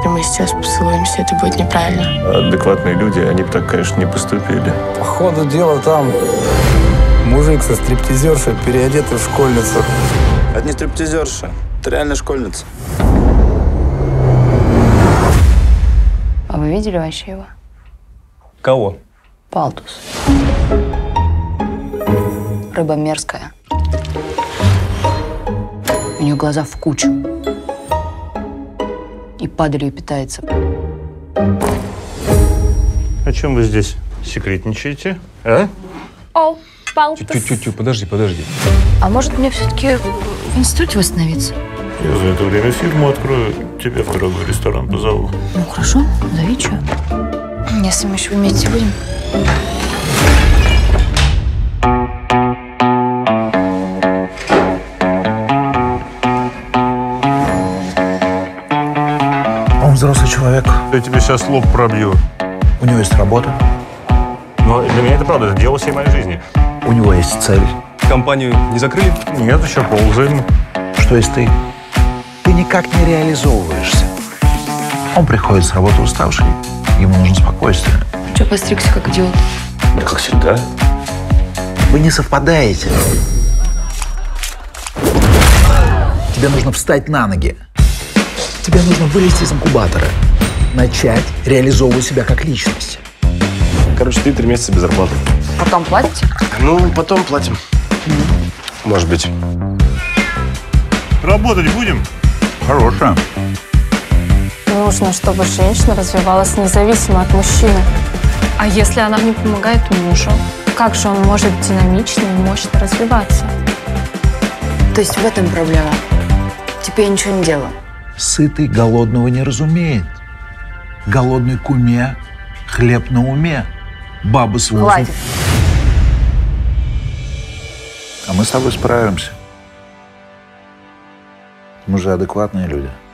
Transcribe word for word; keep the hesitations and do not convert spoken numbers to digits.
если мы сейчас поцелуемся, это будет неправильно. Адекватные люди, они бы так, конечно, не поступили. По ходу дела там мужик со стриптизершей, переодетый в школьницу. Это не стриптизерша, это реально школьница. А вы видели вообще его? Кого? Палтус. Рыба мерзкая. У нее глаза в кучу. И падалью питается. О чем вы здесь секретничаете, а? О, Палтус. Тю-тю-тю, подожди, подожди. А может мне все-таки в институте восстановиться? Я за это время фирму открою, тебя в дорогой ресторан позову. Ну хорошо, зови, что. Если мы еще вместе будем. Он взрослый человек. Я тебе сейчас лоб пробью. У него есть работа. Но для меня это правда, это дело всей моей жизни. У него есть цель. Компанию не закрыли? Нет, еще ползаем. Что есть ты? Ты никак не реализовываешься. Он приходит с работы уставший. Ему нужно спокойствие. Че, постригся как идиот? Да как всегда. Вы не совпадаете. Тебе нужно встать на ноги. Тебе нужно вылезти из инкубатора. Начать реализовывать себя как личность. Короче, ты три месяца без зарплаты. Потом платите? Ну, потом платим. Может быть. Работать будем? Хорошая. Нужно, чтобы женщина развивалась независимо от мужчины. А если она не помогает мужу, как же он может динамично и мощно развиваться? То есть в этом проблема? Типа я ничего не делаю. Сытый голодного не разумеет. Голодный к уме, хлеб на уме. Баба с возом. Хватит. А мы с тобой справимся. Мы же адекватные люди.